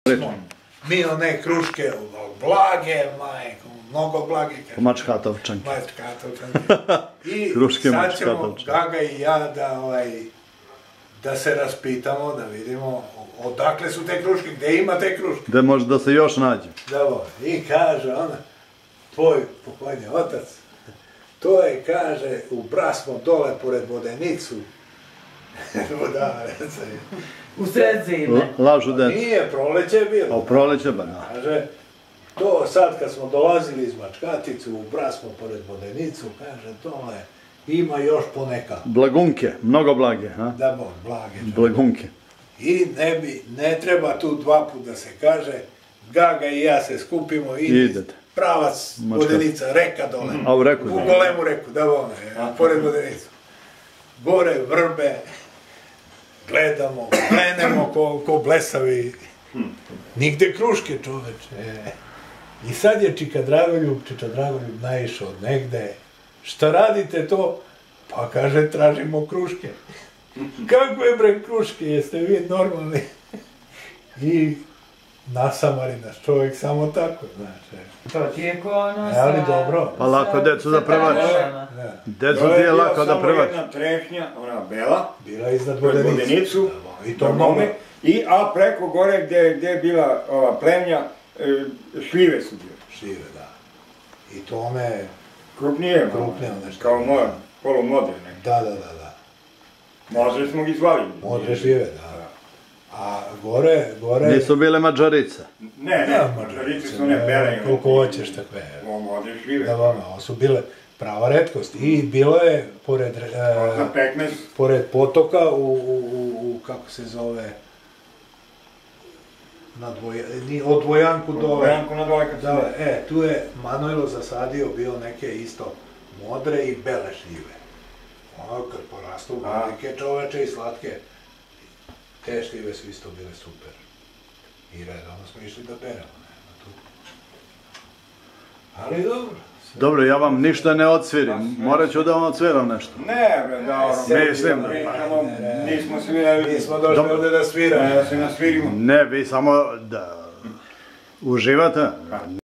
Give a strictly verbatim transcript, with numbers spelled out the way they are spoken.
smo mi one kruške blage, majko, mnogo blage. Mačkatovčanke. Mačkatovčanke. I sad ćemo, Gaga i ja, da, ovaj, da se raspitamo, da vidimo odakle su te kruške, gde ima te kruške. Gde može da se još nađe. Da, i kaže ona, tvoj pokojni otac, to je, kaže, u Brasmo dole pored Vodenicu. Vodavareca je. U sred zime. Lažu decu. Nije, proleće bilo. O, proleće ba, da. Kaže, to sad kad smo dolazili iz Mačkaticu, u Brasmo pored Vodenicu, kaže, dole ima još poneka. Blagunke, mnogo blage, ha? Da, bo, blage. Blagunke. I ne bi, ne treba tu dva put da se kaže, Gaga i ja se skupimo i idete. Pravac, Vodenica, reka dole. A u reku? U golemu reku, da vone, pored Vodenicu. Gore vrbe, gledamo, glenemo ko blesavi. Nigde kruške, čoveče. I sad je Čika Dragoljub, Čiča Dragoljub naišao od negde. Šta radite to? Pa kaže, tražimo kruške. Kako je bre kruške, jeste vi normalni? I nasamari nas čovjek samo tako, znaš. To ti je ko ono sa... Ali dobro. Pa lako decu da prevači. Decu ti je lako da prevači. To je bila samo jedna trešnja, ona bela. Bila iznad Vodenicu. I to mnogo. I, a preko gore gdje je bila ova plemnja, šljive su bile. Šljive, da. I to one... Krupnije, krupnije one što... Kao moja, polumoderne. Da, da, da, da. Možda smo ih zvali. Modre šljive, da. A gore, gore... Nisu bile mađarice. Ne, ne, mađarice su ne bele. Koliko hoćeš takve. Modre šljive. Da, vama, ovo su bile prava retkost. I bilo je, pored... Pored potoka, u, kako se zove... Od Dvojanku dole. Od Dvojanku na dole kad se ne. E, tu je Manojlo zasadio bio neke isto modre i bele šljive. Ono kad porastu velike čoveče i slatke. Te šljive su isto bile super. I redovno smo išli da beremo, nema tu. Ali dobro. Dobro, ja vam ništa ne odsvirim. Morat ću da vam odsviram nešto. Ne, bre, dobro. Mislim. Nismo svirali. Nismo došli ovdje da sviramo. Da se nasvirimo. Ne, vi samo da uživate.